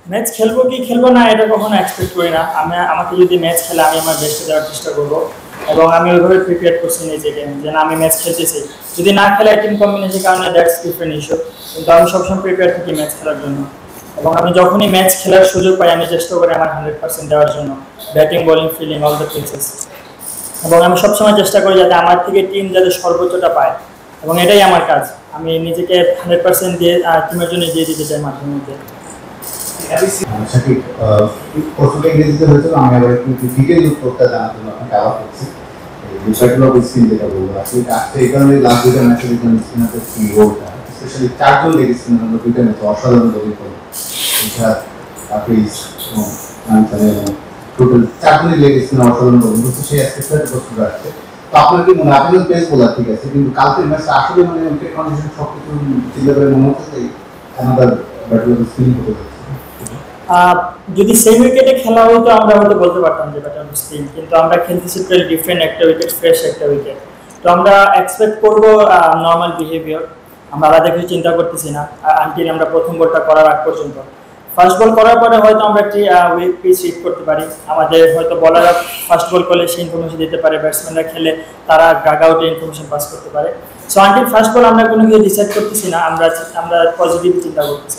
Match খেলবো কি খেলবো না এটা কখনো এক্সপেক্ট করি না। আমাকে যদি ম্যাচ খেলে আমি আমার বেস্টে দেওয়ার চেষ্টা করবো, এবং আমি ওইভাবে প্রিপেয়ার করছি নিজেকে যে না আমি ম্যাচ খেলতেছি। যদি না খেলে টিম কম্বিনেশন কারণে দ্যাটস ডিফারেন্ট ইস্যু, কিন্তু আমি সবসময় প্রিপেয়ার থাকি ম্যাচ খেলার জন্য। এবং আমি যখনই ম্যাচ খেলার সুযোগ পাই আমি চেষ্টা করি আমার 100% দেওয়ার জন্য, batting bowling fielding all the things. এবং আমি সবসময় চেষ্টা করি যাতে আমার থেকে টিম যাতে সর্বোচ্চটা পায়, এবং এটাই আমার কাজ। আমি নিজেকে 100% দিয়ে টিমের জন্য দিয়ে দিতে চাই মাঠের মধ্যে। সঠিক প্রশ্নটা ইংরেজিতে হয়েছিল, আমি আবার একটু ডিটেল উত্তরটা জানার জন্য আপনাকে আবার করছি। বিষয়গুলো স্কিন যেটা বলবো আসলে আজকে এই কারণে লাস্ট দুইটা ম্যাচে দেখলাম স্পিনারদের কি রোলটা, স্পেশালি চারজন লেগ স্পিনার আমরা দুইটা ম্যাচে অসাধারণ বোলিং করলো। ইশাদ, হাফিজ এবং আনসারি এবং টোটাল চারজনই লেগ স্পিনার অসাধারণ বোলিং করছে। সেই অ্যাসপেক্টে প্রশ্নটা আসছে। তো আপনার কি মনে হয়, আপনি তো পেস বোলার ঠিক আছে, কিন্তু কালকের ম্যাচটা আসলে মানে উইকেট কন্ডিশন সব কিছু চিন্তা করে মনে হচ্ছে আমাদের ব্যাটবল স্পিন হতে যাচ্ছে? যদি সেম উইকেটে খেলা হতো আমরা হয়তো বলতে পারতাম যে ব্যাটার স্পিন, কিন্তু আমরা খেলতেছি টোটালি ডিফারেন্ট একটা উইকেট, ফ্রেশ একটা উইকেট। তো আমরা এক্সপেক্ট করবো নর্মাল বিহেভিয়ার, আমরা আলাদা কিছু চিন্তা করতেছি না আনটিল আমরা প্রথম বলটা করার আগ পর্যন্ত। ফার্স্ট বল করার পরে হয়তো আমরা একটি পিচ হিট করতে পারি, আমাদের হয়তো বলাররা ফার্স্ট বল করলে সেই ইনফরমেশন দিতে পারে, ব্যাটসম্যানরা খেলে তারা গাগ আউটে ইনফরমেশন পাস করতে পারে। সো আনটিল ফার্স্ট বল আমরা কোনো কিছু ডিসাইড করতেছি না, আমরা পজিটিভ চিন্তা করতেছি।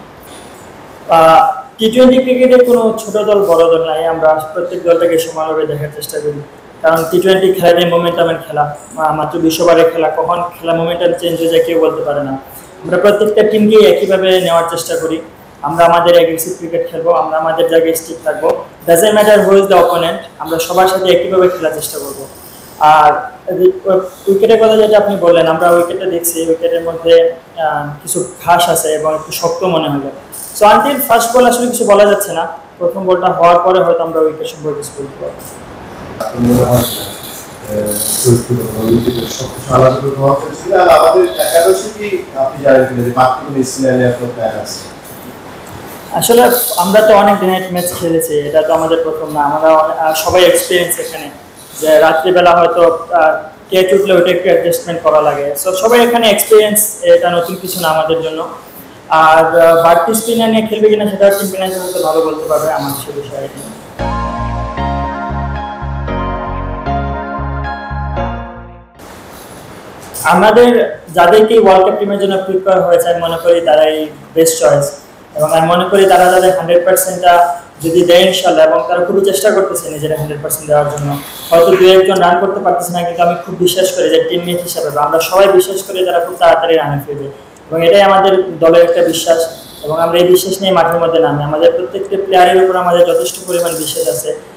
টি-20 ক্রিকেটে কোনো ছোট দল বড় দল নাই, আমরা প্রত্যেক দলটাকে সমানভাবে দেখার চেষ্টা করি। কারণ টি-20 খেলাটাই মোমেন্টামের খেলা, মাত্র 200 ওভারের খেলা, কখন খেলা মোমেন্টাম চেঞ্জ হয়ে যায় কেউ বলতে পারে না। আমরা প্রত্যেকটা টিমকেই একইভাবে নেওয়ার চেষ্টা করি। আমরা আমাদের অ্যাগ্রেসিভ ক্রিকেট খেলবো, আমরা আমাদের জায়গায় স্টিক থাকবো, doesn't matter who is the opponent, আমরা সবার সাথে একইভাবে খেলার চেষ্টা করবো। আর উইকেটের কথা যেটা আপনি বললেন, আমরা উইকেটটা দেখছি, উইকেটের মধ্যে কিছু ঘাস আছে এবং একটু শক্ত মনে হলো। সো আনটিল ফার্স্ট বল আসলে কিছু বলা যাচ্ছে না, প্রথম বলটা হওয়ার পরে হয়তো আমরা উইকেট সম্পর্কে কিছু বলতে পারবো। আসলে আমরা তো অনেক নাইট ম্যাচ খেলেছি, এটা তো আমাদের প্রথম না, আমরা সবাই এক্সপিরিয়েন্স এখানে, যে রাত্রিবেলা হয়তো ক্যাচ উঠলে ওইটা একটু অ্যাডজাস্টমেন্ট করা লাগে। সো সবাই এখানে এক্সপিরিয়েন্স, এটা নতুন কিছু না আমাদের জন্য। আর বাড়তি স্পিনার নিয়ে খেলবে কিনা সেটা টিম ম্যানেজার হয়তো ভালো বলতে পারবে, আমার সে বিষয়ে। আমাদের যাদেরকে ওয়ার্ল্ড কাপ টিমের জন্য প্রিপেয়ার হয়েছে আমি মনে করি তারাই বেস্ট চয়েস, এবং আমি মনে করি তারা তাদের 100%টা যদি দেয় ইনশাল্লাহ, এবং তারা খুবই চেষ্টা করতেছে নিজেরা 100% দেওয়ার জন্য। হয়তো দু একজন রান করতে পারতেছে না, কিন্তু আমি খুব বিশ্বাস করি যে টিমমেট হিসাবে আমরা সবাই বিশ্বাস করি তারা খুব তাড়াতাড়ি রানে ফিরবে, এবং এটাই আমাদের দলের একটা বিশ্বাস। এবং আমরা এই বিশ্বাস নিয়ে মাঠের মধ্যে নামি, আমাদের প্রত্যেকটা প্লেয়ারের উপর আমাদের যথেষ্ট পরিমাণ বিশ্বাস আছে